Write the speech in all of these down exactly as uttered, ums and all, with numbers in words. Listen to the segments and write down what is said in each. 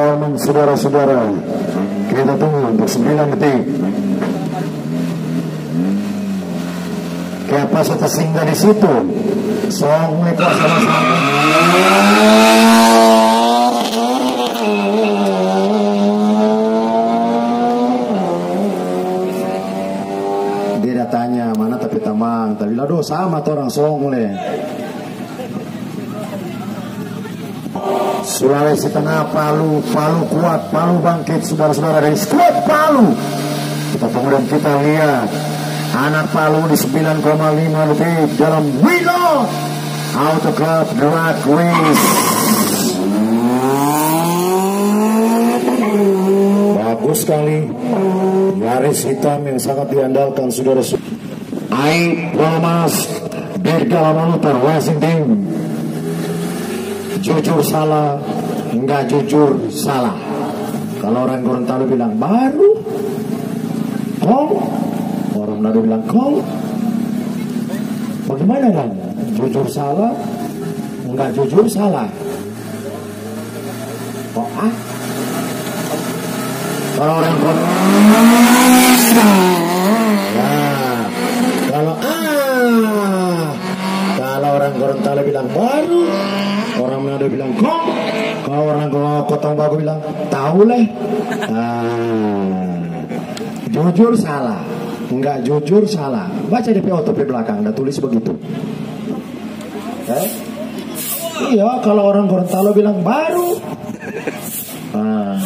Tolong saudara-saudara, kita tunggu untuk sembilan detik. Kapasitas singgah di situ. Song mereka sama-sama. Dia datanya mana tapi tamang, tapi lado sama tuh orang song le. Sulawesi Tengah, Palu, Palu kuat, Palu bangkit, saudara-saudara dari skuad Palu. Kita kemudian kita lihat anak Palu di sembilan koma lima detik dalam Wilo Auto Club Drag Race. Bagus sekali, garis hitam yang sangat diandalkan saudara-saudara. Aib Thomas Dirgala Malutar Racing Team. Jujur salah, enggak jujur salah. Kalau orang Gorontalo bilang baru, kong. Orang Manado bilang kong. Bagaimana kan? Jujur salah, enggak jujur salah. Kok ah? Kalau orang Gorontalo, nah, kalau ah, kalau orang Gorontalo bilang baru. Orang Manado bilang kok, kalau orang Kotong Bagu bilang tahu leh. Nah, jujur salah, enggak jujur salah. Baca D P O topi belakang, ada tulis begitu. Eh? Iya, kalau orang Gorontalo bilang baru. Nah.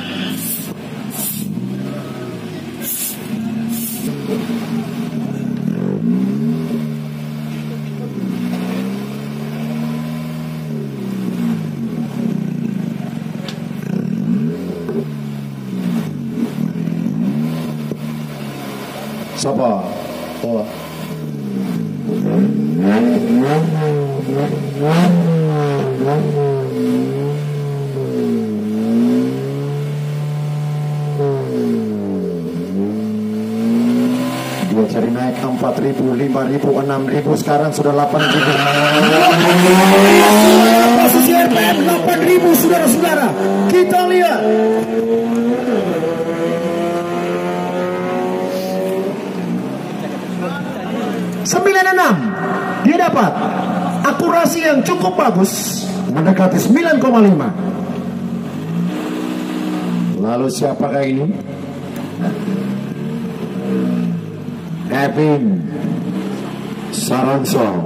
Siapa? Oh. Dia cari naik empat ribu, lima ribu, enam ribu, sekarang sudah delapan ribu. Posisi R P M delapan ribu, saudara-saudara. Kita lihat. sembilan enam dia dapat akurasi yang cukup bagus, mendekati sembilan koma lima. Lalu siapakah ini? Evin Saranso.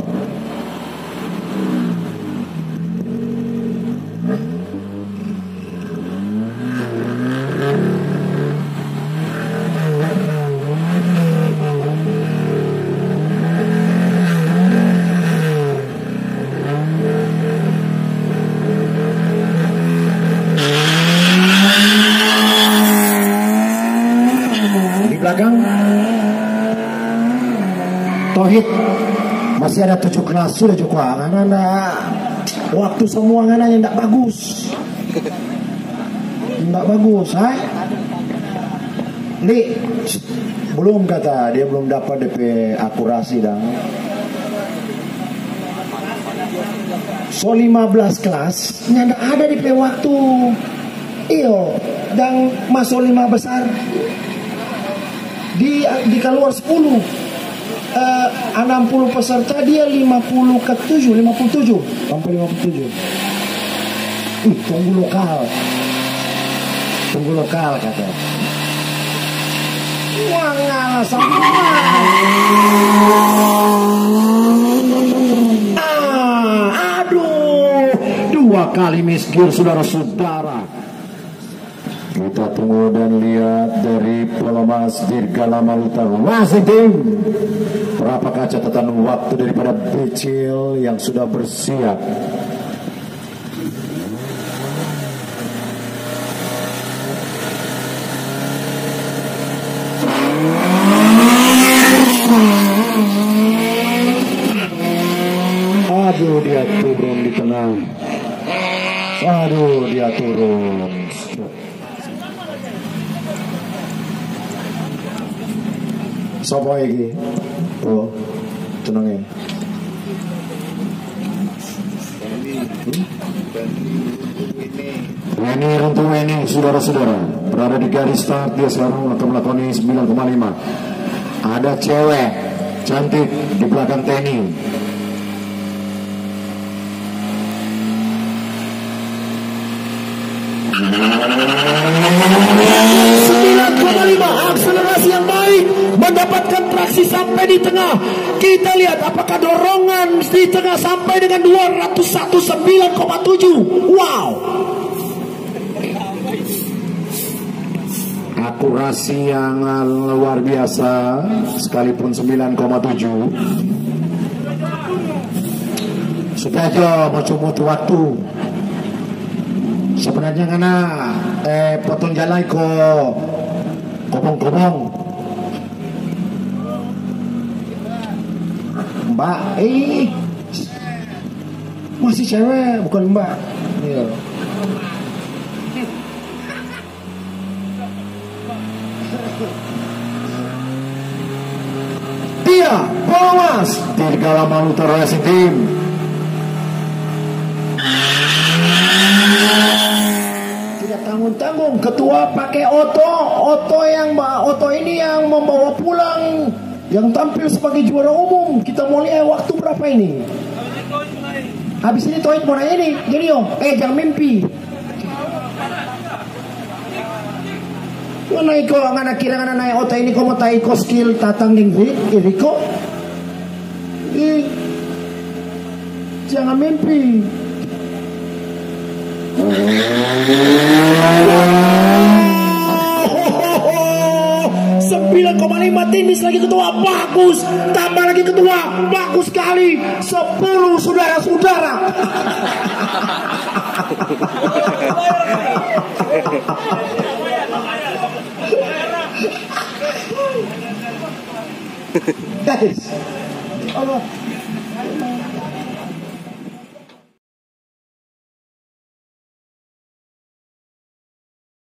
Belakang Tohid masih ada tujuh kelas sudah cukup anak waktu semua anak yang tidak bagus tidak bagus ha? Li belum kata dia belum dapat D P akurasi dan so lima belas kelas tidak ada D P waktu iyo dan masuk lima besar di di keluar sepuluh uh, enam puluh peserta dia lima puluh ke tujuh lima puluh tujuh sampai lima puluh tujuh. Uh, tunggu lokal tunggu lokal kata wah ngalah sama ah, aduh dua kali misgir saudara-saudara. Kita tunggu dan lihat dari Polomas Dirgala Malutar Racing Team. Berapa catatan waktu daripada Becil yang sudah bersiap. Aduh dia turun di tengah. Aduh dia turun. Sapa iki? Oh, tenang ya. Hmm? Ini untuk ini saudara-saudara berada di garis start. Dia sekarang akan melakoni sembilan koma lima. Ada cewek cantik di belakang Teni. sembilan koma lima, akselerasi yang baik, mendapatkan traksi sampai di tengah. Kita lihat apakah dorongan di tengah sampai dengan dua ratus satu sembilan koma tujuh. Wow, akurasi yang luar biasa sekalipun sembilan koma tujuh. Sudah mau cuma waktu sebenarnya karena eh potong jalan ko kobong-kobong Mbak, eh masih cewek bukan Mbak. Iya. Dia Bomas Dirgala Maluku Racing Team. Tidak tanggung-tanggung, ketua pakai oto, oto yang oto ini yang membawa pulang, yang tampil sebagai juara umum. Kita mau lihat waktu berapa ini. Habis ini Toit mau nanya ini, jadi om, eh jangan mimpi. Mana iko ngana kira ngana naik oto ini komo tai ko skill tatang dingri, iriko. Eh, jangan mimpi. sembilan koma lima timis lagi ketua, bagus. Tambah lagi ketua, bagus sekali. Sepuluh saudara-saudara. Guys, Allah.